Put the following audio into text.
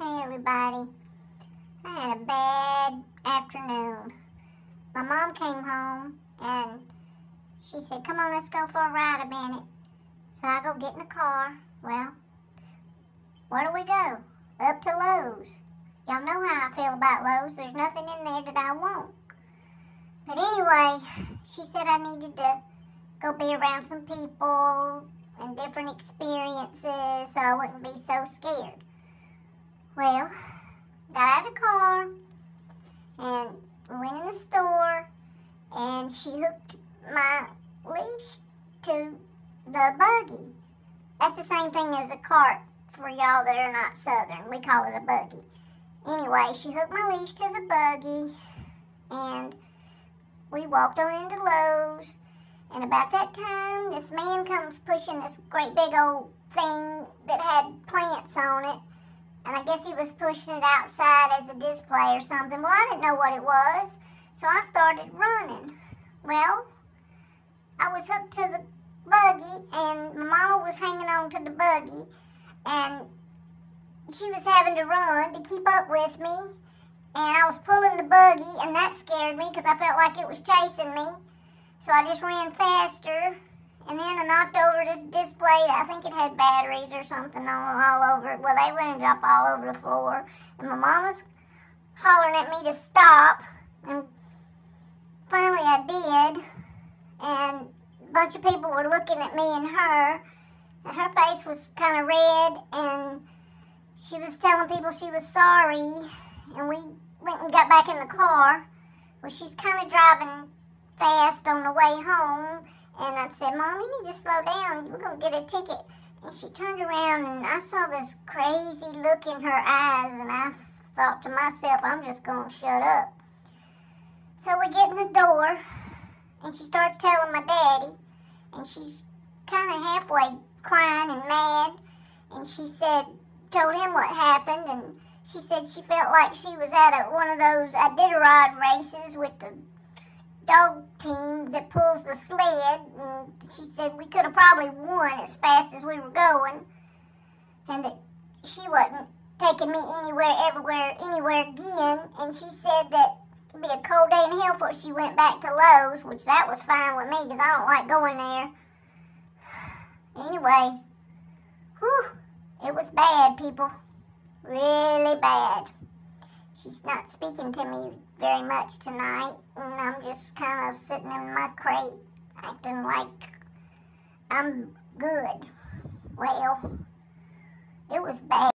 Hey everybody, I had a bad afternoon. My mom came home and she said, come on, let's go for a ride a minute. So I go get in the car. Well, where do we go? Up to Lowe's. Y'all know how I feel about Lowe's. There's nothing in there that I want. But anyway, she said I needed to go be around some people and different experiences so I wouldn't be so scared. Well, got out of the car and we went in the store and she hooked my leash to the buggy. That's the same thing as a cart for y'all that are not southern. We call it a buggy. Anyway, she hooked my leash to the buggy and we walked on into Lowe's. And about that time, this man comes pushing this great big old thing that had plants on it. And I guess he was pushing it outside as a display or something. Well, I didn't know what it was, so I started running. Well, I was hooked to the buggy, and my mama was hanging on to the buggy, and she was having to run to keep up with me. And I was pulling the buggy, and that scared me because I felt like it was chasing me. So I just ran faster. And then I knocked over this display. I think it had batteries or something all over it. Well, they ended up all over the floor. And my mom was hollering at me to stop. And finally I did. And a bunch of people were looking at me and her. And her face was kind of red. And she was telling people she was sorry. And we went and got back in the car. Well, she's kind of driving fast on the way home. And I said, Mom, you need to slow down. We're going to get a ticket. And she turned around and I saw this crazy look in her eyes. And I thought to myself, I'm just going to shut up. So we get in the door and she starts telling my daddy. And she's kind of halfway crying and mad. And she said, told him what happened. And she said she felt like she was at one of those Iditarod races with the dog team that pulls the sled, and she said we could have probably won as fast as we were going, and that she wasn't taking me anywhere again, and she said that it'd be a cold day in hell before she went back to Lowe's, which that was fine with me because I don't like going there. Anyway, whew, it was bad, people, really bad. She's not speaking to me very much tonight, and I'm just kind of sitting in my crate, acting like I'm good. Well, it was bad.